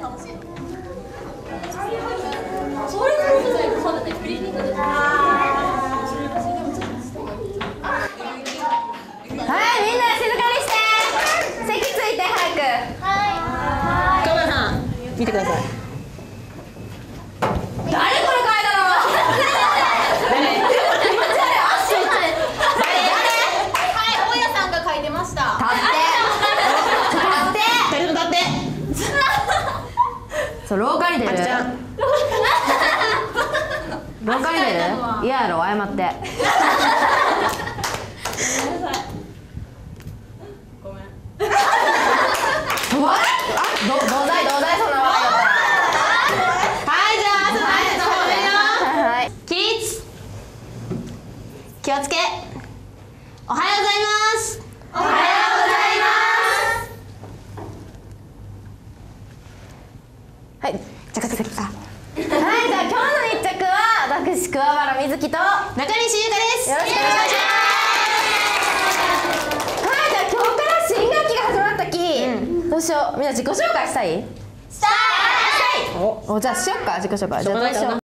楽しいの。 はい、みんな静かにして。席ついて早く。 岡村さん、見てください。 誰これ書いたの？ 誰？ 大家さんが書いてました。 立って。 二人とも立って。 そう、廊下に出る。 あっちゃん。 廊下に出る？嫌やろ、謝って。 ごめん。 うわっ、あ、どうだいそんな笑い方。 はい、じゃあ、その挨拶の方でよ。 はい。 起立。気をつけ。おはようございます。 おはようございます。 はい、じゃあ、はい、じゃあ、今日の一着は、私、桑原瑞希と。 中西優香です。 よろしくお願いします。はい、じゃあ今日から新学期が始まったき、どうしよう、みんな自己紹介したい？ したい。 お、じゃあしよっか、自己紹介。 しょうがないかな。